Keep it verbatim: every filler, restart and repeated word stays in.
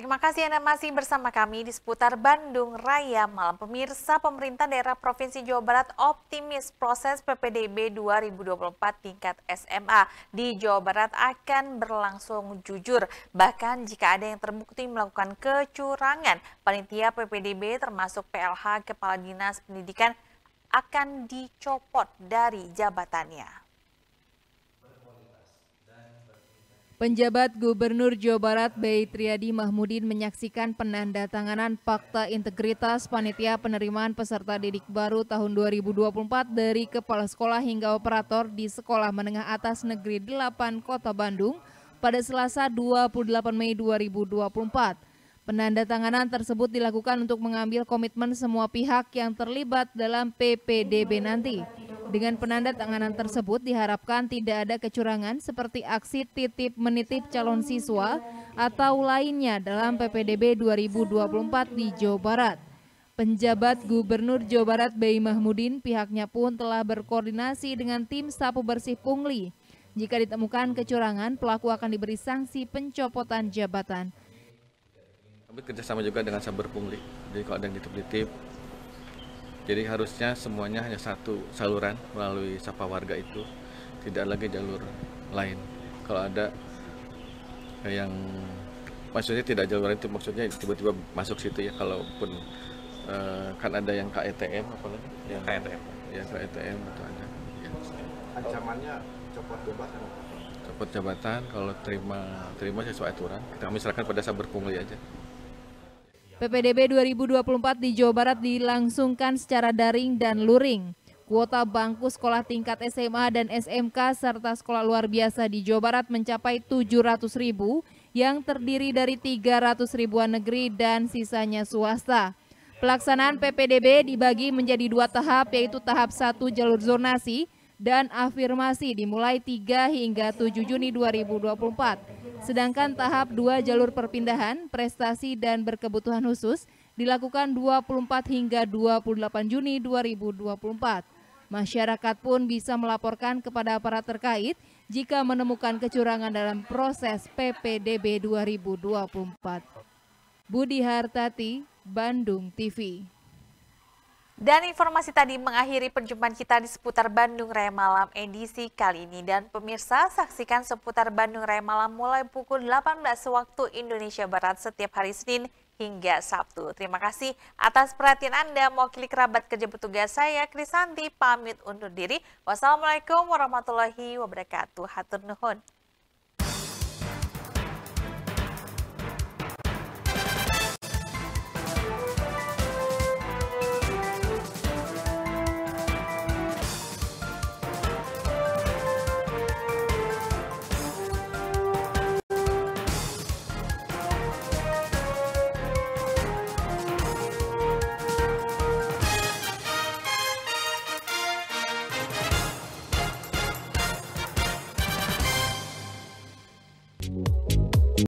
Terima kasih Anda masih bersama kami di seputar Bandung Raya Malam. Pemirsa, pemerintah daerah Provinsi Jawa Barat optimis proses P P D B dua ribu dua puluh empat tingkat S M A di Jawa Barat akan berlangsung jujur. Bahkan jika ada yang terbukti melakukan kecurangan, panitia P P D B termasuk P L H Kepala Dinas Pendidikan akan dicopot dari jabatannya. Penjabat Gubernur Jawa Barat Bey Triadi Mahmudin menyaksikan penandatanganan Fakta Integritas Panitia Penerimaan Peserta Didik Baru tahun dua ribu dua puluh empat dari Kepala Sekolah hingga Operator di Sekolah Menengah Atas Negeri delapan Kota Bandung pada Selasa dua puluh delapan Mei dua ribu dua puluh empat. Penandatanganan tersebut dilakukan untuk mengambil komitmen semua pihak yang terlibat dalam P P D B nanti. Dengan penandatanganan tersebut diharapkan tidak ada kecurangan seperti aksi titip menitip calon siswa atau lainnya dalam P P D B dua ribu dua puluh empat di Jawa Barat. Penjabat Gubernur Jawa Barat Bey Mahmudin pihaknya pun telah berkoordinasi dengan tim sapu bersih pungli. Jika ditemukan kecurangan, pelaku akan diberi sanksi pencopotan jabatan. Kami kerjasama juga dengan saber pungli, jadi kalau ada yang nitip-nitip, jadi harusnya semuanya hanya satu saluran melalui sapa warga itu, tidak lagi jalur lain. Kalau ada yang maksudnya tidak jalur lain itu maksudnya tiba-tiba masuk situ ya, kalaupun uh, kan ada yang K E T M apalagi yang K E T M, ya K E T M itu ada. Ya. Ancamannya copot jabatan. Copot jabatan kalau terima terima sesuai aturan, kita kami serahkan pada saber pungli aja. P P D B dua ribu dua puluh empat di Jawa Barat dilangsungkan secara daring dan luring. Kuota bangku sekolah tingkat S M A dan S M K serta sekolah luar biasa di Jawa Barat mencapai tujuh ratus ribu yang terdiri dari tiga ratus ribuan negeri dan sisanya swasta. Pelaksanaan P P D B dibagi menjadi dua tahap, yaitu tahap satu jalur zonasi dan afirmasi dimulai tiga hingga tujuh Juni dua ribu dua puluh empat. Sedangkan tahap dua jalur perpindahan, prestasi dan berkebutuhan khusus dilakukan dua puluh empat hingga dua puluh delapan Juni dua ribu dua puluh empat. Masyarakat pun bisa melaporkan kepada aparat terkait jika menemukan kecurangan dalam proses P P D B dua ribu dua puluh empat. Budi Hartati, Bandung T V. Dan informasi tadi mengakhiri perjumpaan kita di seputar Bandung Raya Malam edisi kali ini. Dan pemirsa, saksikan seputar Bandung Raya Malam mulai pukul delapan belas waktu Indonesia Barat setiap hari Senin hingga Sabtu. Terima kasih atas perhatian Anda. Mewakili kerabat kerja petugas saya, Krisanti, pamit undur diri. Wassalamualaikum warahmatullahi wabarakatuh. Hatur nuhun.